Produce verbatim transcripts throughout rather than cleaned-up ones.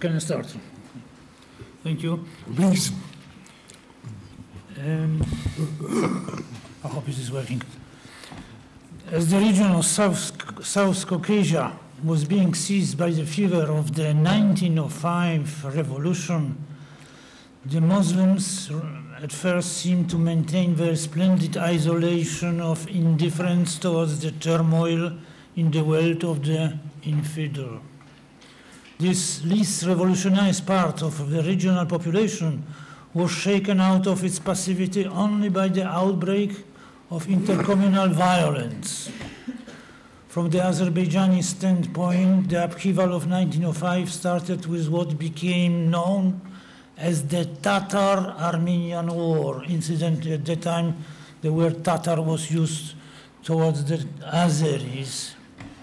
can I start? Thank you. Please. Um, I hope it is working. As the region of South, South Caucasia was being seized by the fever of the nineteen oh five revolution, the Muslims at first seemed to maintain their splendid isolation of indifference towards the turmoil in the world of the infidel. This least revolutionized part of the regional population was shaken out of its passivity only by the outbreak of intercommunal violence. From the Azerbaijani standpoint, the upheaval of nineteen oh five started with what became known as the Tatar-Armenian War. Incidentally, at that time, the word Tatar was used towards the Azeris.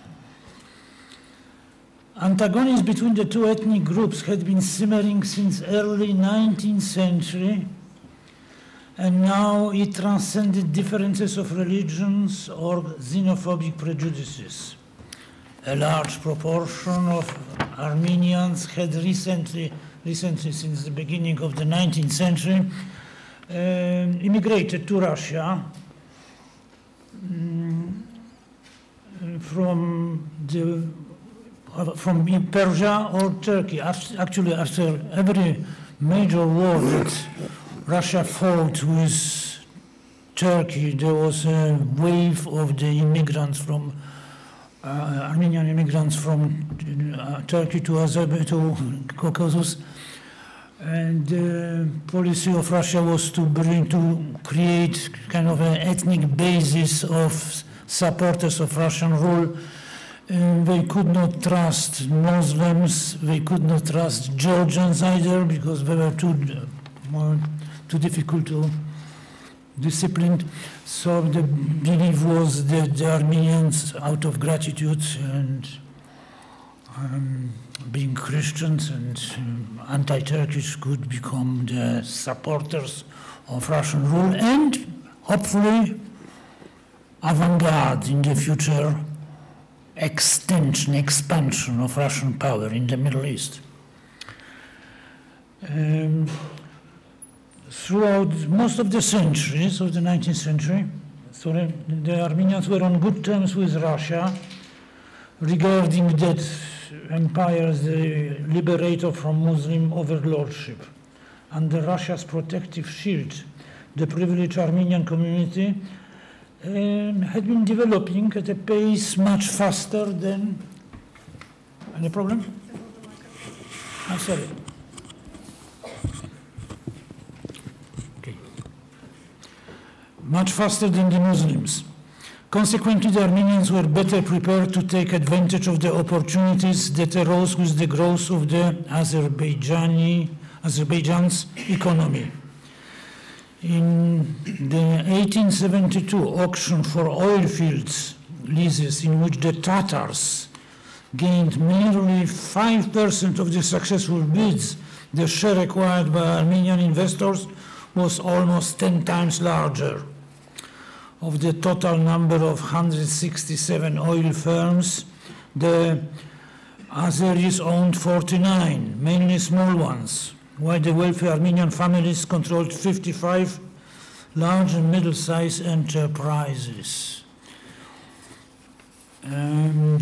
Antagonism between the two ethnic groups had been simmering since early nineteenth century, and now it transcended differences of religions or xenophobic prejudices. A large proportion of Armenians had recently, recently since the beginning of the nineteenth century, uh, immigrated to Russia um, from the from Persia or Turkey. Actually, after every major war that Russia fought with Turkey, there was a wave of the immigrants from uh, Armenian immigrants from uh, Turkey to Azerbaijan, to Caucasus, and the policy of Russia was to bring to create kind of an ethnic basis of supporters of Russian rule. Uh, they could not trust Muslims, they could not trust Georgians either, because they were too, uh, too difficult to discipline. So the belief was that the Armenians, out of gratitude and um, being Christians and um, anti-Turkish, could become the supporters of Russian rule and hopefully avant-garde in the future extension, expansion of Russian power in the Middle East. Um, throughout most of the centuries of the nineteenth century, so the, the Armenians were on good terms with Russia, regarding that empire as the liberator from Muslim overlordship. Under Russia's protective shield, the privileged Armenian community Um, had been developing at a pace much faster than... Any problem? I'm sorry. Okay. Much faster than the Muslims. Consequently, the Armenians were better prepared to take advantage of the opportunities that arose with the growth of the Azerbaijani, Azerbaijan's economy. In the eighteen seventy-two auction for oil fields leases, in which the Tatars gained merely five percent of the successful bids, the share acquired by Armenian investors was almost ten times larger. Of the total number of one hundred sixty-seven oil firms, the Azeris owned forty-nine, mainly small ones, while the wealthy Armenian families controlled fifty-five large and middle-sized enterprises. Um,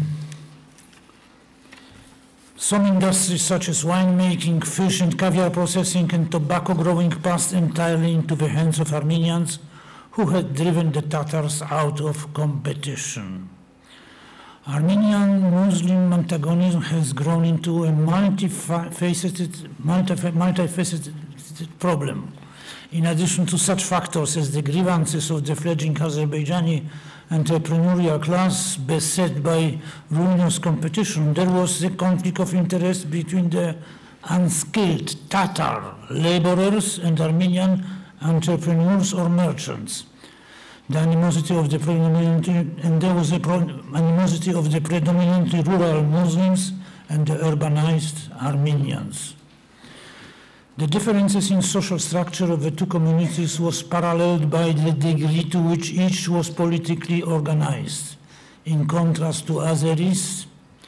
some industries such as winemaking, fish and caviar processing, and tobacco growing passed entirely into the hands of Armenians, who had driven the Tatars out of competition. Armenian Muslim antagonism has grown into a multifaceted, multifaceted problem. In addition to such factors as the grievances of the fledgling Azerbaijani entrepreneurial class beset by ruinous competition, there was the conflict of interest between the unskilled Tatar laborers and Armenian entrepreneurs or merchants. The animosity of the predominantly, and there was a animosity of the predominantly rural Muslims and the urbanized Armenians. The differences in social structure of the two communities was paralleled by the degree to which each was politically organized. In contrast to Azeris,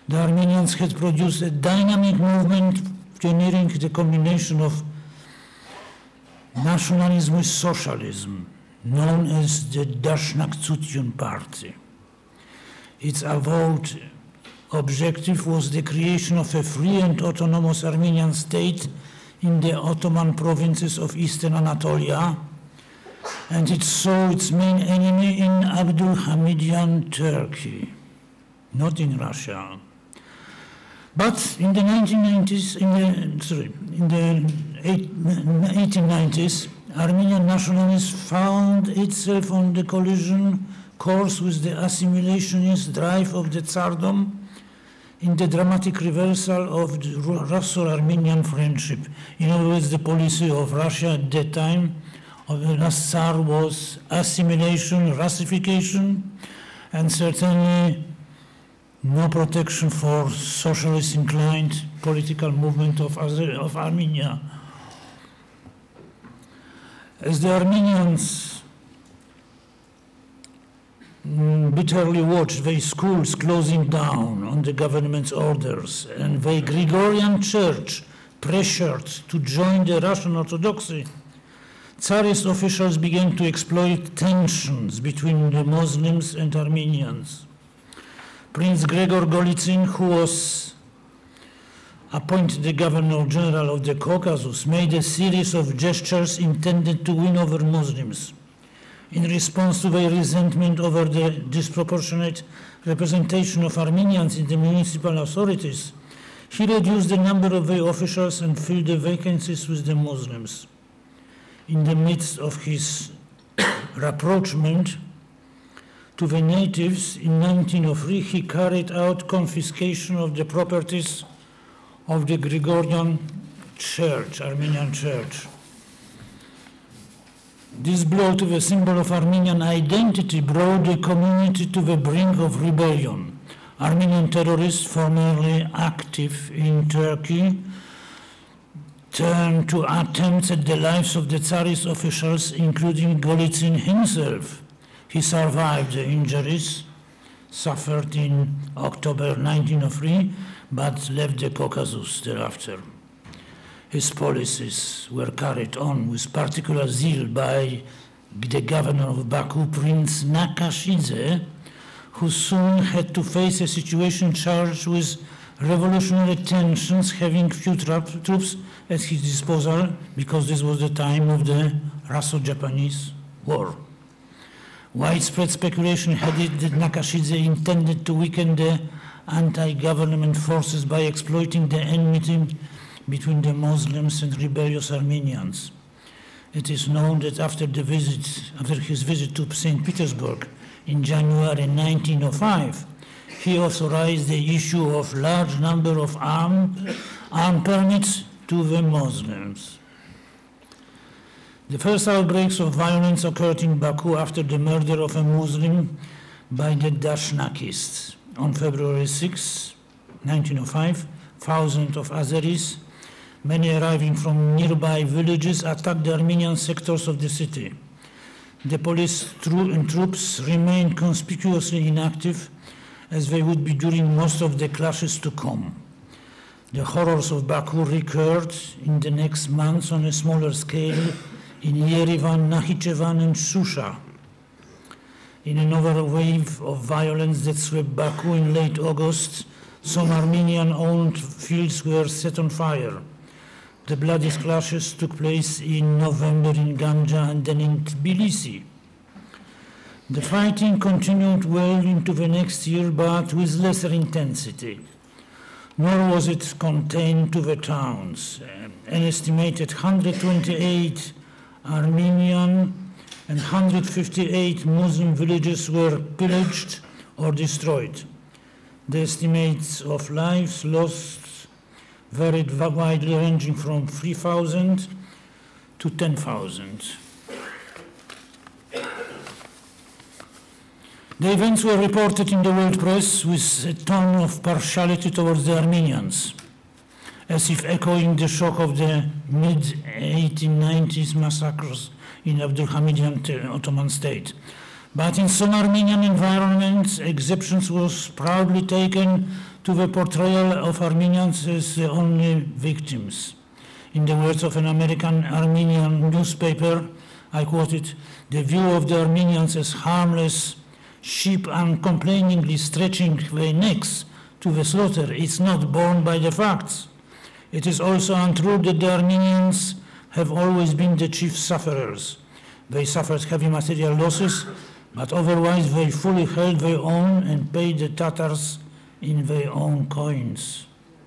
the Armenians had produced a dynamic movement pioneering the combination of nationalism with socialism, known as the Dashnaktsutyon Party. Its avowed objective was the creation of a free and autonomous Armenian state in the Ottoman provinces of Eastern Anatolia, and it saw its main enemy in Abdulhamidian Turkey, not in Russia. But in the nineteen nineties, in the, sorry, in the eighteen nineties, Armenian nationalism found itself on the collision course with the assimilationist drive of the Tsardom in the dramatic reversal of the Russo-Armenian friendship. In other words, the policy of Russia at that time of the last Tsar was assimilation, Russification, and certainly no protection for socialist inclined political movement of, of Armenia. As the Armenians bitterly watched their schools closing down on the government's orders and the Gregorian Church pressured to join the Russian Orthodoxy, Tsarist officials began to exploit tensions between the Muslims and Armenians. Prince Gregor Golitsyn, who was appointed the Governor General of the Caucasus, made a series of gestures intended to win over Muslims. In response to their resentment over the disproportionate representation of Armenians in the municipal authorities, he reduced the number of the officials and filled the vacancies with the Muslims. In the midst of his rapprochement to the natives in nineteen oh three, he carried out confiscation of the properties of the Gregorian Church, Armenian Church. This blow to the symbol of Armenian identity brought the community to the brink of rebellion. Armenian terrorists formerly active in Turkey turned to attempts at the lives of the Tsarist officials, including Golitsyn himself. He survived the injuries suffered in October nineteen oh three, but left the Caucasus thereafter. His policies were carried on with particular zeal by the governor of Baku, Prince Nakashidze, who soon had to face a situation charged with revolutionary tensions, having few troops at his disposal, because this was the time of the Russo-Japanese War. Widespread speculation had it that Nakashidze intended to weaken the anti-government forces by exploiting the enmity between the Muslims and rebellious Armenians. It is known that after the visit, after his visit to Saint Petersburg in January nineteen oh five, he authorized the issue of large number of armed arm permits to the Muslims. The first outbreaks of violence occurred in Baku after the murder of a Muslim by the Dashnakists. On February sixth, nineteen oh five, thousands of Azeris, many arriving from nearby villages, attacked the Armenian sectors of the city. The police and troops remained conspicuously inactive, as they would be during most of the clashes to come. The horrors of Baku recurred in the next months on a smaller scale in Yerevan, Nakhichevan, and Shusha. In another wave of violence that swept Baku in late August, some Armenian-owned fields were set on fire. The bloody clashes took place in November in Ganja and then in Tbilisi. The fighting continued well into the next year, but with lesser intensity. Nor was it contained to the towns. An estimated one hundred twenty-eight Armenian and one hundred fifty-eight Muslim villages were pillaged or destroyed. The estimates of lives lost varied widely, ranging from three thousand to ten thousand. The events were reported in the world press with a tone of partiality towards the Armenians, as if echoing the shock of the mid eighteen nineties massacres in Abdulhamidian Ottoman state. But in some Armenian environments, exceptions was proudly taken to the portrayal of Armenians as the only victims. In the words of an American Armenian newspaper, I quote it, "The view of the Armenians as harmless sheep uncomplainingly stretching their necks to the slaughter is not borne by the facts. It is also untrue that the Armenians have always been the chief sufferers. They suffered heavy material losses, but otherwise they fully held their own and paid the Tatars in their own coins."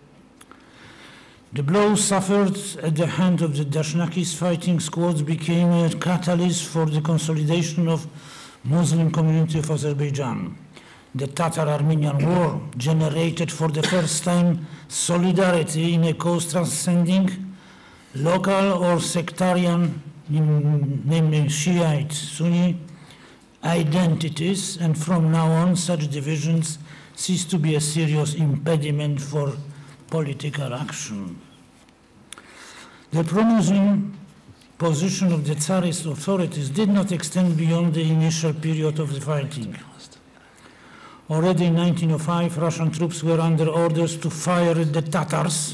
The blow suffered at the hand of the Dashnakis fighting squads became a catalyst for the consolidation of Muslim community of Azerbaijan. The Tatar-Armenian War generated for the first time solidarity in a cause transcending local or sectarian, namely Shiite, Sunni, identities, and from now on such divisions cease to be a serious impediment for political action. The pro-Muslim position of the Tsarist authorities did not extend beyond the initial period of the fighting. Already in nineteen oh five, Russian troops were under orders to fire at the Tatars.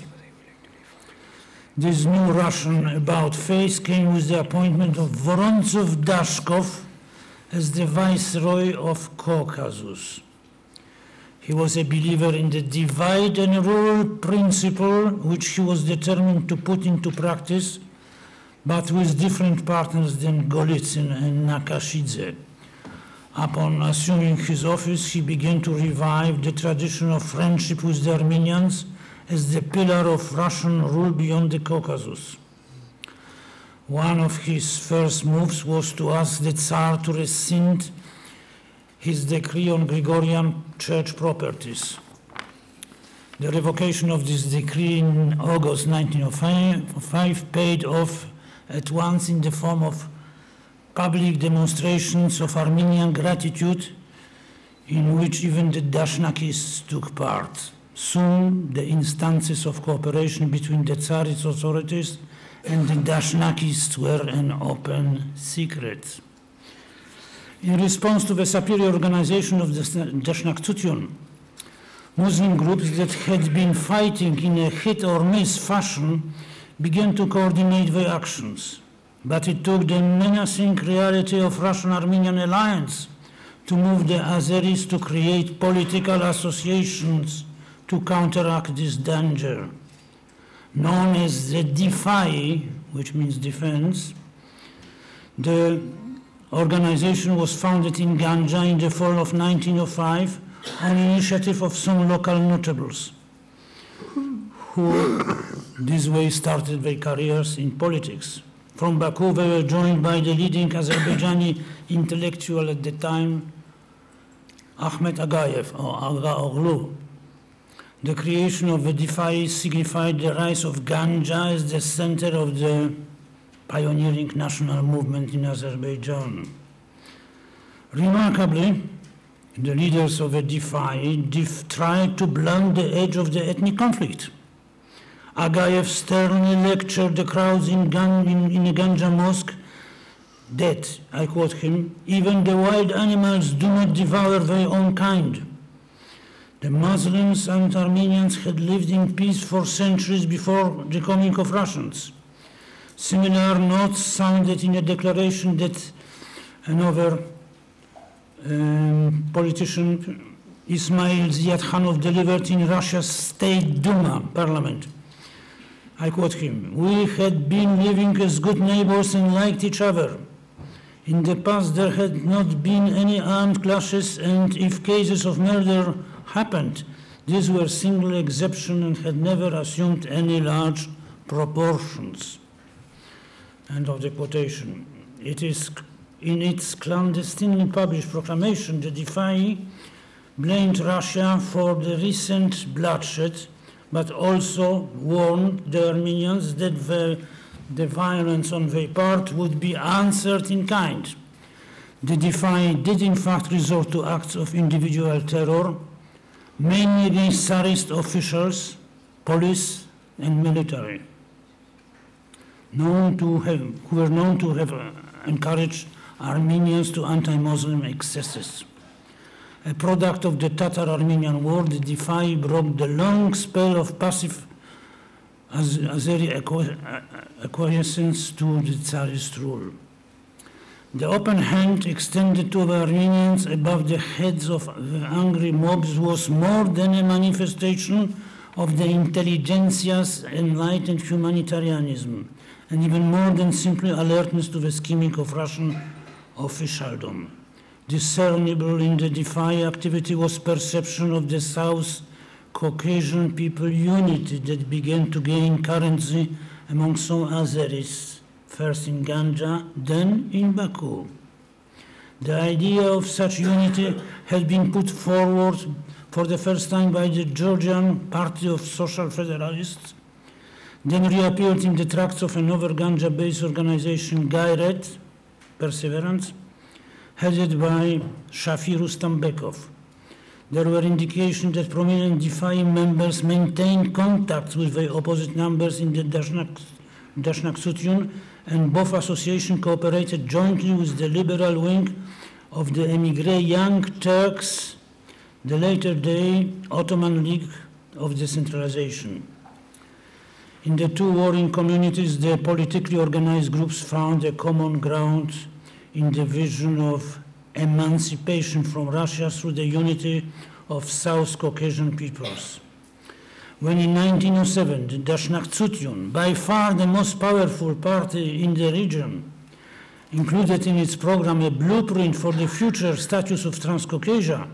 This new Russian about-face came with the appointment of Vorontsov Dashkov as the Viceroy of Caucasus. He was a believer in the divide and rule principle, which he was determined to put into practice, but with different partners than Golitsyn and Nakashidze. Upon assuming his office, he began to revive the tradition of friendship with the Armenians as the pillar of Russian rule beyond the Caucasus. One of his first moves was to ask the Tsar to rescind his decree on Gregorian church properties. The revocation of this decree in August nineteen oh five paid off at once in the form of public demonstrations of Armenian gratitude in which even the Dashnakis took part. Soon, the instances of cooperation between the Tsarist authorities and the Dashnakis were an open secret. In response to the superior organization of the Dashnaktutyun, Muslim groups that had been fighting in a hit-or-miss fashion began to coordinate their actions. But it took the menacing reality of Russian-Armenian alliance to move the Azeris to create political associations to counteract this danger. Known as the DeFi, which means defense, the organization was founded in Ganja in the fall of nineteen oh five on initiative of some local notables who this way started their careers in politics. From Baku, they were joined by the leading Azerbaijani intellectual at the time, Ahmet Agayev, or Aga Oghlu. The creation of the DeFi signified the rise of Ganja as the center of the pioneering national movement in Azerbaijan. Remarkably, the leaders of the DeFi tried to blunt the edge of the ethnic conflict. Agayev sternly lectured the crowds in, Gan, in, in a Ganja mosque that, I quote him, "even the wild animals do not devour their own kind. The Muslims and Armenians had lived in peace for centuries before the coming of Russians." Similar notes sounded in a declaration that another um, politician, Ismail Ziadkhanov, delivered in Russia's State Duma parliament. I quote him, "We had been living as good neighbors and liked each other. In the past there had not been any armed clashes, and if cases of murder happened, these were single exceptions and had never assumed any large proportions." End of the quotation. It is in its clandestinely published proclamation, the DeFi blamed Russia for the recent bloodshed, but also warned the Armenians that the, the violence on their part would be answered in kind. The DeFi did in fact resort to acts of individual terror, mainly against Tsarist officials, police, and military, known to have, who were known to have encouraged Armenians to anti-Muslim excesses. A product of the Tatar-Armenian War, the Difai broke the long spell of passive Azeri acquiescence to the Tsarist rule. The open hand extended to the Armenians above the heads of the angry mobs was more than a manifestation of the intelligentsia's enlightened humanitarianism, and even more than simply alertness to the scheming of Russian officialdom. Discernible in the Difai activity was perception of the South Caucasian people unity that began to gain currency among some Azeris, first in Ganja, then in Baku. The idea of such unity had been put forward for the first time by the Georgian Party of Social Federalists, then reappeared in the tracts of another Ganja-based organization, Gayret, Perseverance, headed by Shafi Rustambekov. There were indications that prominent Difai members maintained contacts with the opposite numbers in the Dashnak, Dashnaksutyun, and both associations cooperated jointly with the liberal wing of the emigre Young Turks, the later day Ottoman League of Decentralization. In the two warring communities, the politically organized groups found a common ground in the vision of emancipation from Russia through the unity of South Caucasian peoples. When in nineteen oh seven, the Dashnaksutyun, by far the most powerful party in the region, included in its program a blueprint for the future status of Transcaucasia,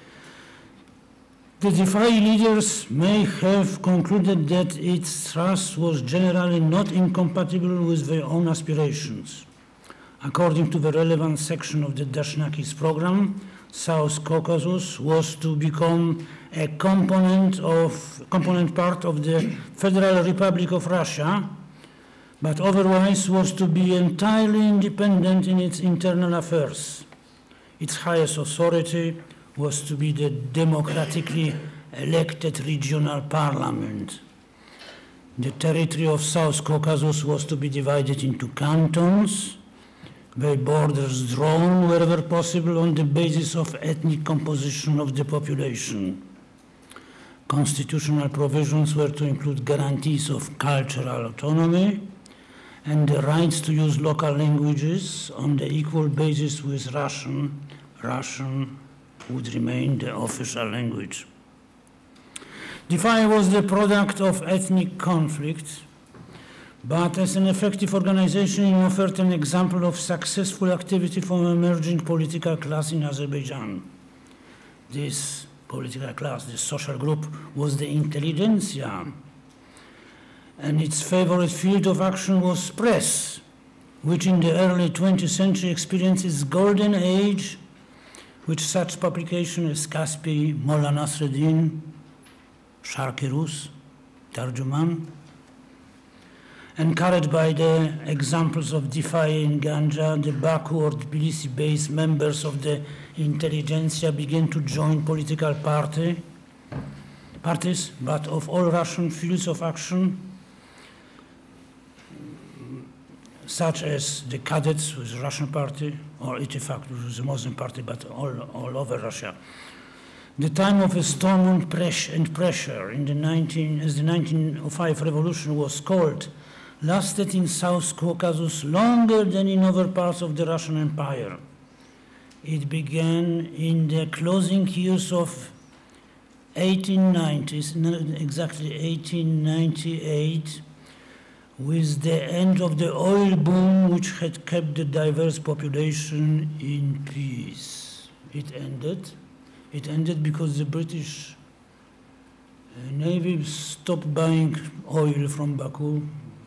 the Difai leaders may have concluded that its thrust was generally not incompatible with their own aspirations. According to the relevant section of the Dashnakis program, South Caucasus was to become a component, of, component part of the Federal Republic of Russia, but otherwise was to be entirely independent in its internal affairs. Its highest authority was to be the democratically elected regional parliament. The territory of South Caucasus was to be divided into cantons, with borders drawn wherever possible on the basis of ethnic composition of the population. Constitutional provisions were to include guarantees of cultural autonomy and the rights to use local languages on the equal basis with Russian. Russian would remain the official language. Difai was the product of ethnic conflict, but as an effective organization, it offered an example of successful activity from an emerging political class in Azerbaijan. This political class, this social group, was the intelligentsia, and its favorite field of action was press, which in the early twentieth century experienced its golden age, with such publications as Kaspi, Molla Nasreddin, Sharqi Rus, Tarjuman, encouraged by the examples of Difai in Ganja, the Baku or Tbilisi-based members of the intelligentsia began to join political party, parties, but of all Russian fields of action, such as the cadets with the Russian party, or Ittifaq, which was the Muslim party, but all, all over Russia. The time of a storm and pressure in the nineteen, as the nineteen oh five revolution was called, lasted in South Caucasus longer than in other parts of the Russian Empire. It began in the closing years of eighteen nineties, exactly eighteen ninety-eight, with the end of the oil boom, which had kept the diverse population in peace. It ended. It ended because the British Navy stopped buying oil from Baku.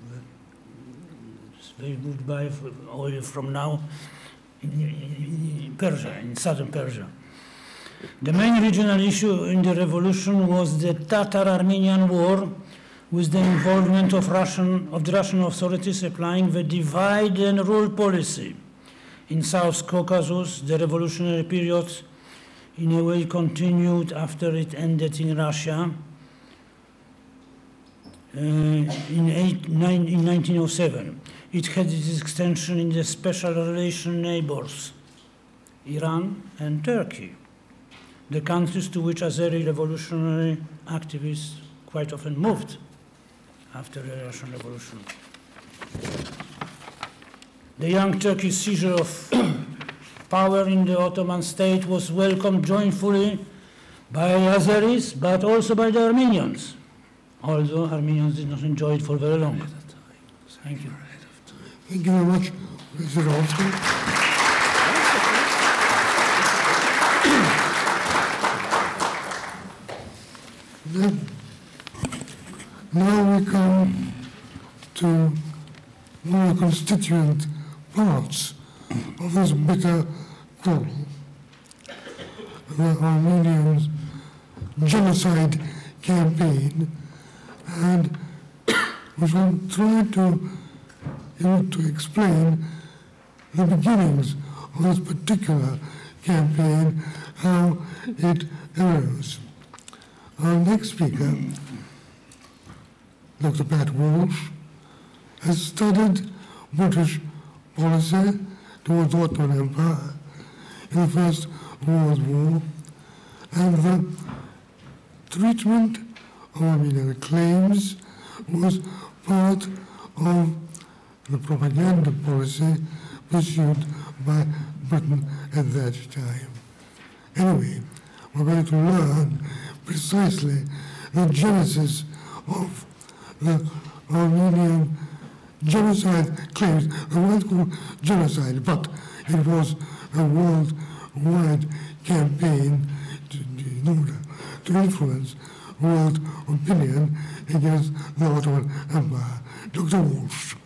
They would buy oil from now in Persia, in southern Persia. The main regional issue in the revolution was the Tatar-Armenian War, with the involvement of, Russian, of the Russian authorities applying the divide and rule policy. In South Caucasus, the revolutionary period in a way continued after it ended in Russia uh, in, eight, nine, in nineteen oh seven. it had its extension in the special relation neighbors, Iran and Turkey, the countries to which Azeri revolutionary activists quite often moved after the Russian Revolution. The young Turkish seizure of power in the Ottoman state was welcomed joyfully by Azeris, but also by the Armenians, although Armenians did not enjoy it for very long. Thank you. Thank you very much, Mister Olson. Then, now we come to one of the constituent parts of this bitter quarrel, the Armenians' genocide campaign, and we shall try to, you know, to explain the beginnings of this particular campaign, how it arose. Our next speaker, Doctor Pat Walsh, has studied British policy towards the Ottoman Empire in the First World War, and the treatment of Armenian claims was part of the propaganda policy pursued by Britain at that time. Anyway, we're going to learn precisely the genesis of the Armenian genocide claims. It wasn't called genocide, but it was a worldwide campaign to, in order to influence world opinion against the Ottoman Empire. Doctor Walsh.